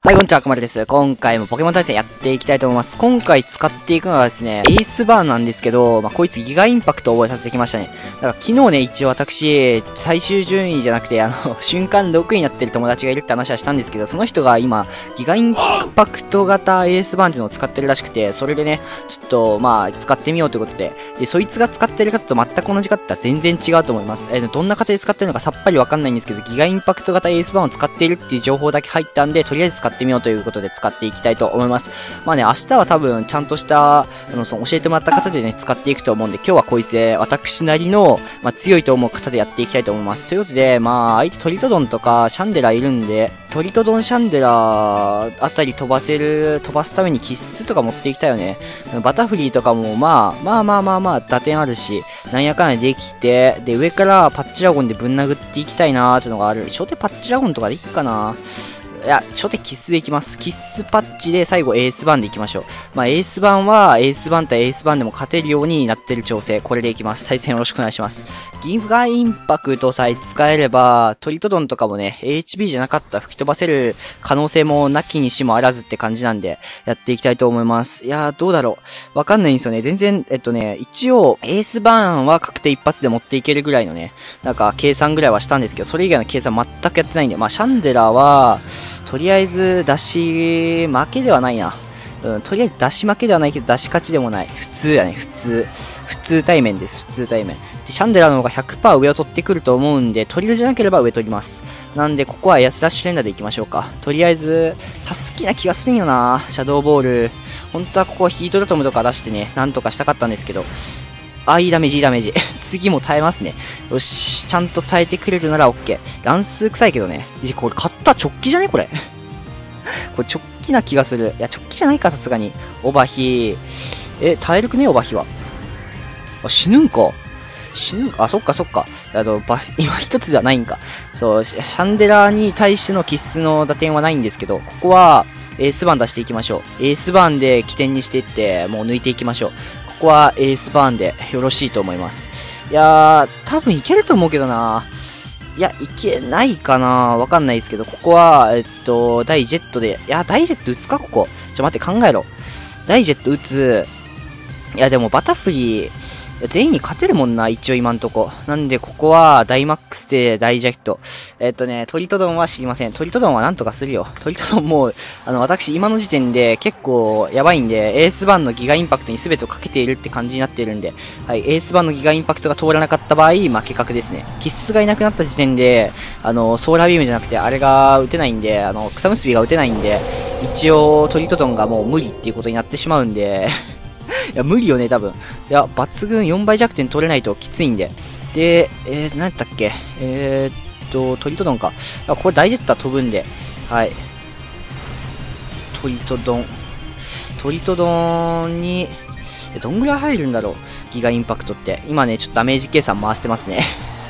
はい、こんにちは、くまるです。今回もポケモン対戦やっていきたいと思います。今回使っていくのはですね、エースバーンなんですけど、こいつギガインパクトを覚えさせてきましたね。だから昨日ね、一応私、最終順位じゃなくて、瞬間6位になってる友達がいるって話はしたんですけど、その人が今、ギガインパクト型エースバーンっていうのを使ってるらしくて、それでね、ちょっと、使ってみようということで、そいつが使ってる方と全く同じ方は全然違うと思います。どんな型で使ってるのかさっぱりわかんないんですけど、ギガインパクト型エースバーンを使っているっていう情報だけ入ったんで、とりあえず使ってみようということで使っていきたいと思います。明日は多分ちゃんとした、教えてもらった方でね、使っていくと思うんで、今日はこいつで私なりの、強いと思う方でやっていきたいと思います。ということで、相手トリトドンとかシャンデラいるんで、トリトドンシャンデラあたり飛ばすためにキッスとか持っていきたいよね。バタフリーとかも打点あるし、なんやかんやできて、で、上からパッチラゴンでぶん殴っていきたいなーっていうのがある。初手パッチラゴンとかでいっかないや、初手キッスでいきます。キッスパッチで最後エースバンでいきましょう。エースバンはエースバン対エースバンでも勝てるようになってる調整。これでいきます。対戦よろしくお願いします。ギガインパクトさえ使えれば、トリトドンとかもね、HP じゃなかったら吹き飛ばせる可能性もなきにしもあらずって感じなんで、やっていきたいと思います。いやー、どうだろう。わかんないんですよね。全然、一応、エースバーンは確定一発で持っていけるぐらいのね、計算ぐらいはしたんですけど、それ以外の計算全くやってないんで、シャンデラは、とりあえず、出し負けではないな。とりあえず出し負けではないけど、出し勝ちでもない。普通やね、普通対面です、普通対面。で、シャンデラの方が 100% 上を取ってくると思うんで、トリルじゃなければ上取ります。なんで、ここはエアスラッシュ連打でいきましょうか。とりあえず、タスキな気がするんよな、シャドーボール。本当はここヒートロトムとか出してね、なんとかしたかったんですけど。いいダメージ、いいダメージ。次も耐えますね。よし、ちゃんと耐えてくれるなら OK。乱数臭いけどね。これ勝った直帰じゃねこれ。これ直帰な気がする。いや、直帰じゃないか、さすがに。オバヒ。耐えるくね、オバヒは。死ぬんか。そっか。今一つじゃないんか。そう、シャンデラに対してのキッスの打点はないんですけど、ここは、エースバーン出していきましょう。エースバーンで起点にしていって、もう抜いていきましょう。ここはエースバーンでよろしいと思います。いやー、多分いけると思うけどな。いや、いけないかなわかんないですけど、ここは、ダイジェットで、いや、ダイジェット打つかここ。待って、考えろ。ダイジェット打つ。いや、でもバタフリー、全員に勝てるもんな、一応今んとこ。なんで、ここは、ダイマックスでダイジェット。トリトドンは知りません。トリトドンはなんとかするよ。トリトドンもう、私、今の時点で結構やばいんで、エースバーンのギガインパクトに全てをかけているって感じになっているんで、はい、エースバーンのギガインパクトが通らなかった場合、負け確ですね。キッスがいなくなった時点で、ソーラービームじゃなくて、あれが打てないんで、草結びが打てないんで、一応、トリトドンがもう無理っていうことになってしまうんで、いや、無理よね、多分。いや、抜群4倍弱点取れないときついんで。で、何やったっけトリトドンか。これダイジェットは飛ぶんで。はい。トリトドンに、どんぐらい入るんだろう。ギガインパクトって。今ね、ちょっとダメージ計算回してますね。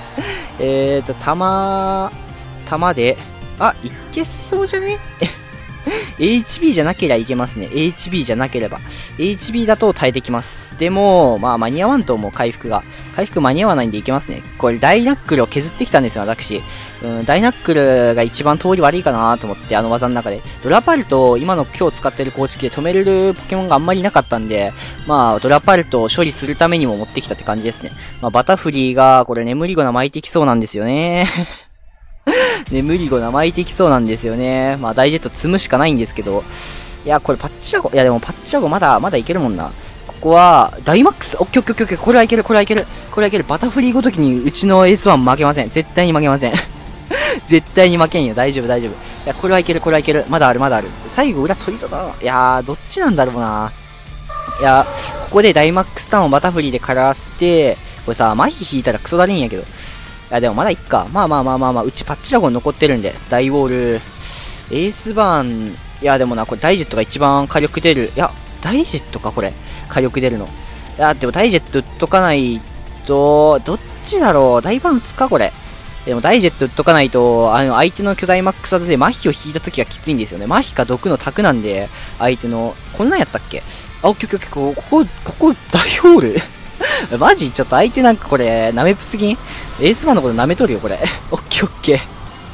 弾で、いけそうじゃねHB じゃなければいけますね。HB じゃなければ。HB だと耐えてきます。でも、間に合わんと思う、回復が。回復間に合わないんでいけますね。これ、ダイナックルを削ってきたんですよ、私。ダイナックルが一番通り悪いかなと思って、あの技の中で。ドラパルト、今の今日使ってる構築で止めれるポケモンがあんまりなかったんで、ドラパルトを処理するためにも持ってきたって感じですね。バタフリーが、これ眠り粉巻いてきそうなんですよね。眠り粉巻いてきそうなんですよね。ダイジェット積むしかないんですけど。いや、これパッチワゴ、いやでもパッチワゴまだいけるもんな。ここは、ダイマックス、オッケー。これはいける。バタフリーごときにうちのエースワン負けません。絶対に負けません。絶対に負けんよ。大丈夫。いや、これはいける。まだある。最後裏取りとだ。いやー、どっちなんだろうな。いや、ここでダイマックスターンをバタフリーで枯らして、これさ、麻痺引いたらクソだれんやけど。いや、でもまだいっか。うちパッチラゴン残ってるんで、大ウォール、エースバーン、いや、でもな、これダイジェットが一番火力出る。いや、ダイジェットか、これ。火力出るの。いや、でもダイジェット打っとかないと、どっちだろう。ダイバーン打つか、これ。でもダイジェット打っとかないと、相手の巨大マックス技で麻痺を引いた時がきついんですよね。麻痺か毒のタクなんで、相手の、こんなんやったっけ？オッケー、ここ、大ホールマジちょっと相手なんかこれ、舐めっぷすぎん？エースマンのこと舐めとるよ、これ。オッケー。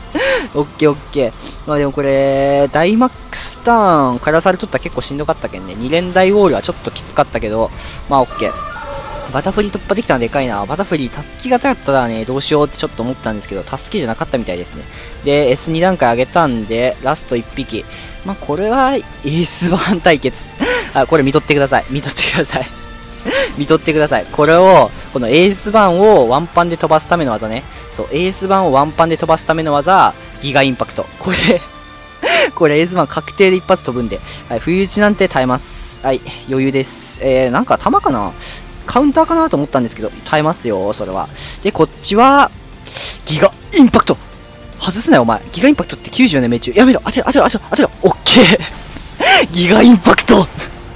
オッケーオッケー。まあでもこれ、ダイマックスターン、カラサル取ったら結構しんどかったけんね。2連大ウォールはちょっときつかったけど、まあオッケー。バタフリー突破できたのでかいな。バタフリー、タスキ型だったらね、どうしようってちょっと思ったんですけど、タスキじゃなかったみたいですね。で、S2 段階上げたんで、ラスト1匹。まあこれは、エースバーン対決。あ、これ見とってください。見とってください。見とってください。これを、このエースバーンをワンパンで飛ばすための技ね。そう、エースバーンをワンパンで飛ばすための技、ギガインパクト。これこれエースバーン確定で一発飛ぶんで。はい、不意打ちなんて耐えます。はい、余裕です。なんか弾かなカウンターかなと思ったんですけど、耐えますよ、それは。で、こっちは、ギガインパクト外すなよ、お前。ギガインパクトって94年命中。やめろ当てろ当てろ当てろ当てろオッケーギガインパクト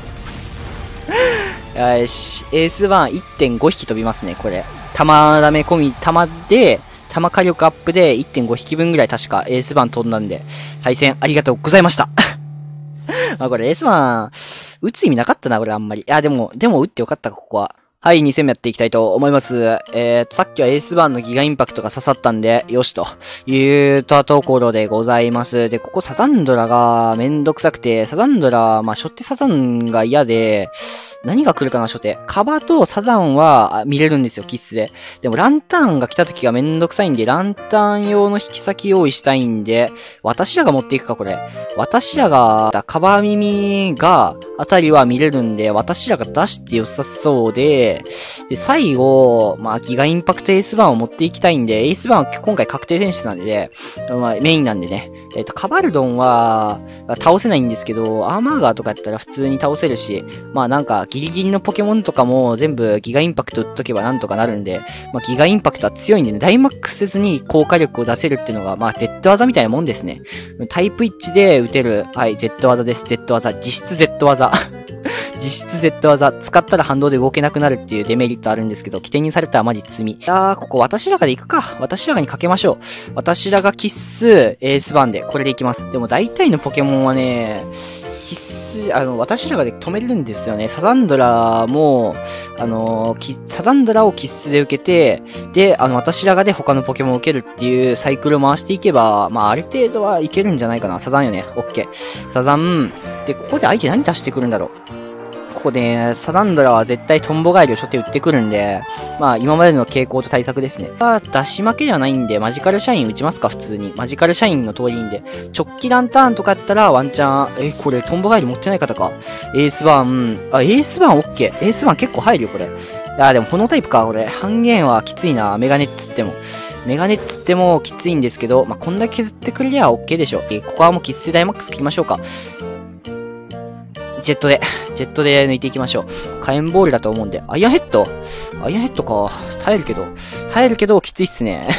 よし、エースバーン 1.5 匹飛びますね、これ。弾ダメ込み、弾で、弾火力アップで 1.5 匹分ぐらい確かエースバーン飛んだんで、対戦ありがとうございましたまあこれエースバーン、撃つ意味なかったな、これあんまり。いや、でも撃ってよかったか、ここは。はい、2戦目やっていきたいと思います。さっきはエースバーンのギガインパクトが刺さったんで、よしというところでございます。で、ここサザンドラがめんどくさくて、サザンドラ、まあ、初手サザンが嫌で、何が来るかな、初手。カバとサザンは見れるんですよ、キッスで。でもランタンが来た時がめんどくさいんで、ランタン用の引き先用意したいんで、私らが持っていくか、これ。私らが、カバー耳が、あたりは見れるんで、私らが出して良さそうで、最後、まあ、ギガインパクトエースバーンを持っていきたいんで、エースバーンは今回確定選出なんで、まあ、メインなんでね。カバルドンは、倒せないんですけど、アーマーガーとかやったら普通に倒せるし、まあなんか、ギリギリのポケモンとかも全部ギガインパクト打っとけばなんとかなるんで、まあギガインパクトは強いんでね、ダイマックスせずに効果力を出せるっていうのが、まあ Z 技みたいなもんですね。タイプ1で打てる、はい、Z 技です。Z 技。実質 Z 技。実質 Z 技。使ったら反動で動けなくなるっていうデメリットあるんですけど、起点にされたらマジ積み。ここ私らがで行くか。私らがにかけましょう。私らがキッス、エースバーンで、これでいきます。でも大体のポケモンはね、私らがで止めるんですよね。サザンドラも、サザンドラをキッスで受けて、で、私らがで他のポケモンを受けるっていうサイクルを回していけば、まあ、ある程度はいけるんじゃないかな。サザンよね。オッケー。サザン。で、ここで相手何出してくるんだろう。ここで、サザンドラは絶対トンボガエルを初手打ってくるんで、まあ今までの傾向と対策ですね。出し負けじゃないんで、マジカルシャイン打ちますか普通に。マジカルシャインの通りいいんで。直帰ランターンとかやったらワンチャン、これトンボガエル持ってない方か。エースバーン、エースバーンオッケー。エースバーン結構入るよ、これ。でも炎タイプか、これ。半減はきついな、メガネっつっても。メガネっつってもきついんですけど、まあこんだけ削ってくれりゃオッケーでしょ。ここはもうキッスダイマックス切りましょうか。ジェットで抜いていきましょう。火炎ボールだと思うんで。アイアンヘッドか。耐えるけど、きついっすね。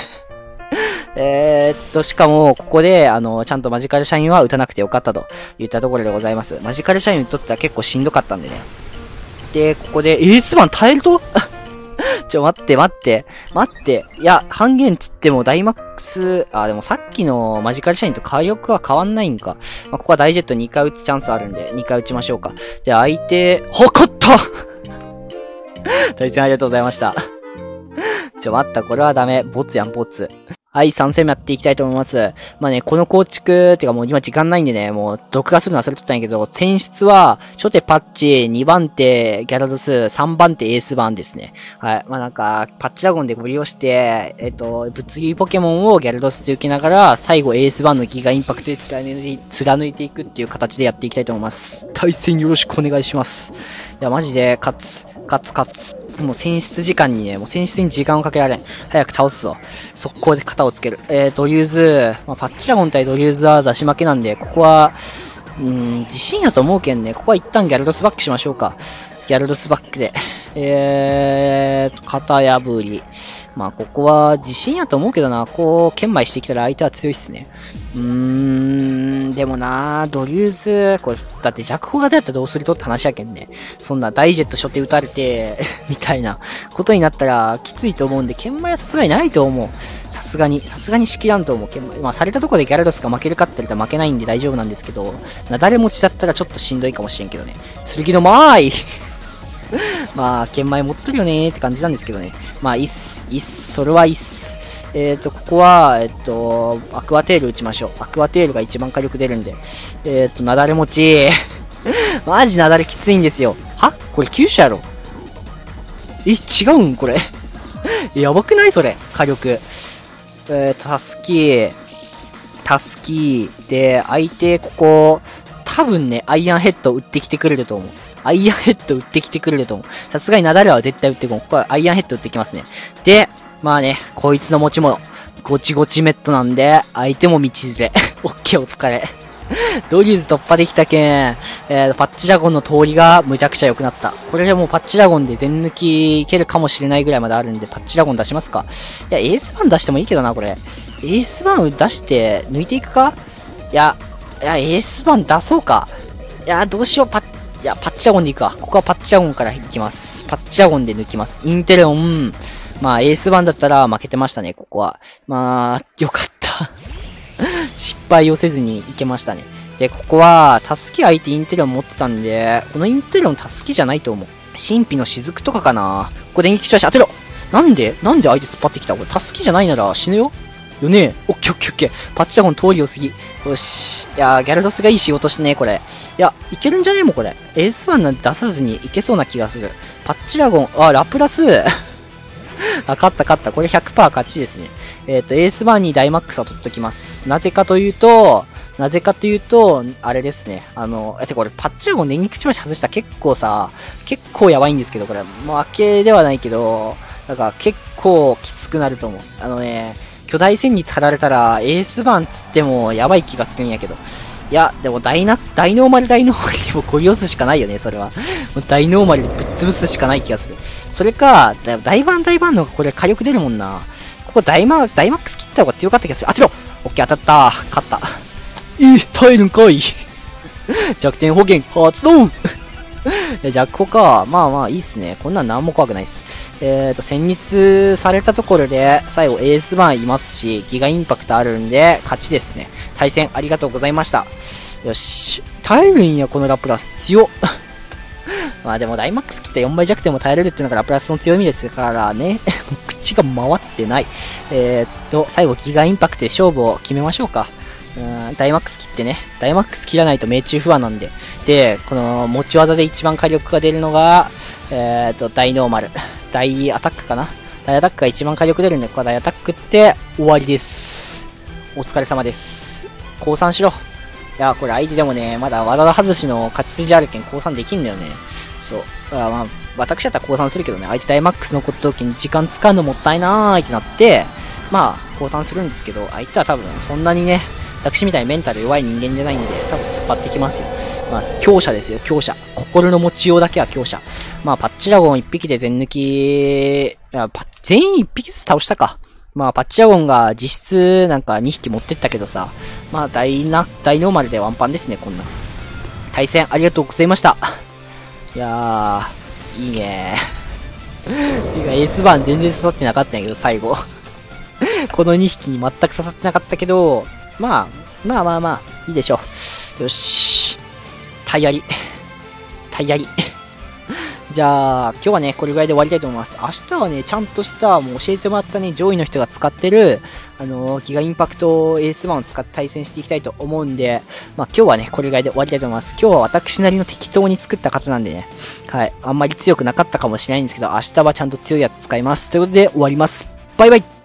しかも、ここで、ちゃんとマジカルシャインは打たなくてよかったと言ったところでございます。マジカルシャイン打っとったら結構しんどかったんでね。で、ここで、エースバーン耐えると待って。いや、半減つってもダイマックス、でもさっきのマジカルシャインと火力は変わんないんか。まあ、ここは大ジェット2回打つチャンスあるんで、2回打ちましょうか。で、相手、勝った対戦ありがとうございました。待った、これはダメ。ボツやん、ボツ。はい、3戦目やっていきたいと思います。まあね、この構築、てかもう今時間ないんでね、もう録画するの忘れてたんやけど、選出は、初手パッチ、2番手ギャラドス、3番手エースバーンですね。はい。まあなんか、パッチラゴンでご利用して、物理ポケモンをギャラドスで受けながら、最後エースバーンのギガインパクトで貫いていくっていう形でやっていきたいと思います。対戦よろしくお願いします。いや、マジで、勝つ。もう選出時間にね、もう選出に時間をかけられん。早く倒すぞ。速攻で型をつける。ドリューズ、まあ、パッチラゴン対ドリューズは出し負けなんで、ここは、自信やと思うけんね、ここは一旦ギャルドスバックしましょうか。ギャルドスバックで。型破り。まあ、ここは自信やと思うけどな、こう、剣舞してきたら相手は強いっすね。でもなドリューズ、これ、だって弱砲型やったらどうするとって話やけんね。そんなダイジェット初手撃たれて、みたいなことになったらきついと思うんで、剣舞はさすがにないと思う。さすがに仕切らんと思う。剣舞。まあ、されたところでギャラドスが負けるかって言ったら負けないんで大丈夫なんですけど、なだれ持ちだったらちょっとしんどいかもしれんけどね。剣のまーいまあ、剣舞持っとるよねーって感じなんですけどね。まあ、いいっす。それはいいっす。 ここは、アクアテール打ちましょう。アクアテールが一番火力出るんで。なだれ持ち。マジなだれきついんですよ。はこれ9種やろ違うんこれ。やばくないそれ。火力。タスキ。で、相手、ここ、多分ね、アイアンヘッド打ってきてくれると思う。アイアンヘッド打ってきてくれると思う。さすがになだれは絶対打ってこん。ここはアイアンヘッド打ってきますね。で、まあね、こいつの持ち物。ゴチゴチメットなんで、相手も道連れ。オッケーお疲れ。ドリューズ突破できたけん、パッチラゴンの通りがむちゃくちゃ良くなった。これでもうパッチラゴンで全抜きいけるかもしれないぐらいまであるんで、パッチラゴン出しますか。いや、エースバン出してもいいけどな、これ。エースバン出して抜いていくかいや、エースバン出そうか。いや、どうしよう、パッチラゴンでいくか。ここはパッチラゴンからいきます。パッチラゴンで抜きます。インテレオン。まあ、エースバンだったら負けてましたね、ここは。まあ、よかった。失敗をせずにいけましたね。で、ここは、タスキ相手インテレオン持ってたんで、このインテレオンタスキじゃないと思う。神秘の雫とかかな。ここ電撃調子当てろなんで相手突っ張ってきたこれタスキじゃないなら死ぬよよねオッケーオッケーオッケー。パッチラゴン通り良すぎ。よし。いやー、ギャルドスがいい仕事してね、これ。いや、いけるんじゃねえもん、これ。エース1なんて出さずにいけそうな気がする。パッチラゴン、ラプラス。勝った。これ 100% 勝ちですね。エース1にダイマックスは取っときます。なぜかというと、あれですね。これ、パッチラゴン電撃調子外したら結構やばいんですけど、これ。もう負けではないけど、なんか結構きつくなると思う。巨大戦に張られたら、エース版つってもやばい気がするんやけど。いや、でも大ノーマルでもゴリ押すしかないよね、それは。もう大ノーマルでぶっ潰すしかない気がする。それか、大バンのこれ火力出るもんな。ここダイマックス切った方が強かった気がする。当てろオッケー当たった。勝った。耐えるんかい弱点保険発動弱歩か。まあまあいいっすね。こんなんなんも怖くないっす。戦慄されたところで、最後エースバーンいますし、ギガインパクトあるんで、勝ちですね。対戦ありがとうございました。よし。耐えるんや、このラプラス。強っ。まあでも、ダイマックス切った4倍弱点も耐えれるっていうのがラプラスの強みですからね。口が回ってない。最後ギガインパクトで勝負を決めましょうか。ダイマックス切ってね。ダイマックス切らないと命中不安なんで。で、この持ち技で一番火力が出るのが、大ノーマル。大アタックかな。大アタックが一番火力出るんで、ここは大アタックって終わりです。お疲れ様です。降参しろ。いや、これ相手でもね、まだ技外しの勝ち筋あるけん降参できんだよね。そう。まあ、私だったら降参するけどね、相手ダイマックスの時に時間使うのもったいなーいってなって、まあ、降参するんですけど、相手は多分そんなにね、私みたいにメンタル弱い人間じゃないんで、多分突っ張ってきますよ。まあ、強者ですよ、強者。心の持ちようだけは強者。まあ、パッチラゴン1匹で全抜き、全員1匹ずつ倒したか。まあ、パッチラゴンが実質なんか2匹持ってったけどさ、まあ、大ノーマルでワンパンですね、こんな。対戦ありがとうございました。いやー、いいねー。ていうか、エースバーン全然刺さってなかったんやけど、最後。この2匹に全く刺さってなかったけど、まあ、いいでしょう。よし。タイヤリ。じゃあ、今日はね、これぐらいで終わりたいと思います。明日はね、ちゃんとした、もう教えてもらったね、上位の人が使ってる、ギガインパクトエース1を使って対戦していきたいと思うんで、まあ今日はね、これぐらいで終わりたいと思います。今日は私なりの適当に作った型なんでね、はい、あんまり強くなかったかもしれないんですけど、明日はちゃんと強いやつ使います。ということで終わります。バイバイ。